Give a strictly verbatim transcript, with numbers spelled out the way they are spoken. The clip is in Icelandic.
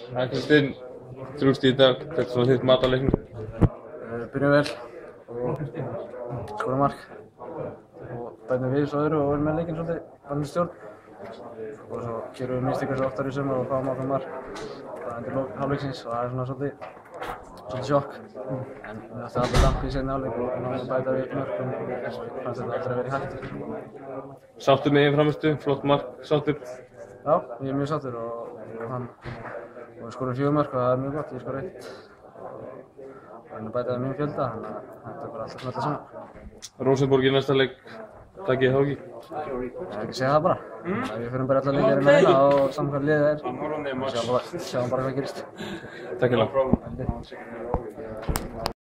Kristinn, þrjú stig í dag, þetta er svona þitt mat á leiknum. Við byrjum vel og skorum mark og bætum við svo öðru og erum með leikinn svolítið vanlega stjórn. Og svo gerum við mistök eins og oftar í sumar og fáum okkur mark bara undir lok hálfleiksins og það er svona svolítið, svolítið sjokk. En við ættum alltaf damp í seinni hálfleik og náðum að bæta við mörkum og fannst þetta aldrei að vera í hættu. Sáttur með eigin frammistu, flott mark, sáttur? Já, ég er mjög sáttur og, og hann og við skorum fjögur mörk og það er mjög gott, ég skor eitt og við erum að bæta við minn fjölda, þannig að þetta er bara alltaf smellta saman. Rosenborg í næsta leik, takkið þá ekki? Ég hef ekki segja það bara. Mm. Við förum bara alla leikir inn að vinna og saman hvað liðið er. Sjáum bara, sjáum bara hvað gerist. Takk fyrir.